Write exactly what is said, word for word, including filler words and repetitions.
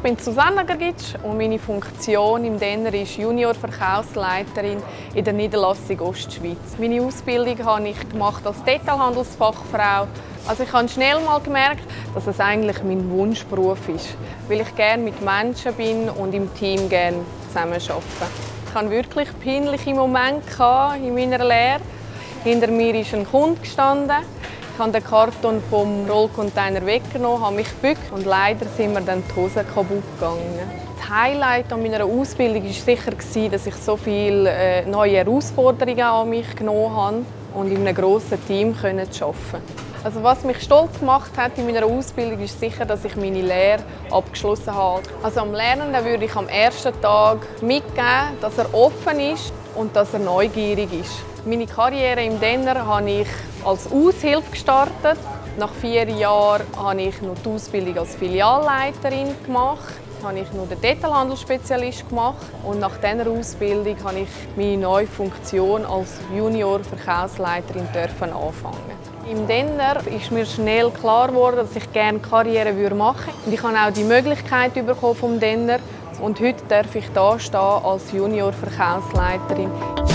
bin Susanna Gergitsch und meine Funktion im Denner ist Junior-Verkaufsleiterin in der Niederlassung Ostschweiz. Meine Ausbildung habe ich gemacht als Detailhandelsfachfrau. Also ich habe schnell mal gemerkt, dass es eigentlich mein Wunschberuf ist, weil ich gerne mit Menschen bin und im Team gerne zusammenarbeite. Ich hatte wirklich peinliche Momente in meiner Lehre. Hinter mir ist ein Kunde gestanden. Ich habe den Karton vom Rollcontainer weggenommen, habe mich gebückt und leider sind mir dann die Hosen kaputt gegangen. Das Highlight an meiner Ausbildung war sicher, dass ich so viele neue Herausforderungen an mich genommen habe und in einem grossen Team arbeiten konnte. Also was mich stolz gemacht hat in meiner Ausbildung ist sicher, dass ich meine Lehre abgeschlossen habe. Also am Lernenden würde ich am ersten Tag mitgeben, dass er offen ist und dass er neugierig ist. Meine Karriere im Denner habe ich als Aushilfe gestartet. Nach vier Jahren habe ich noch die Ausbildung als Filialleiterin gemacht. Habe ich noch den Detailhandelsspezialist gemacht und nach dieser Ausbildung habe ich meine neue Funktion als Junior-Verkaufsleiterin anfangen. Im Denner ist mir schnell klar geworden, dass ich gerne Karriere machen würde. Und ich habe auch die Möglichkeit bekommen vom Denner. Und heute darf ich hier stehen als Junior-Verkaufsleiterin.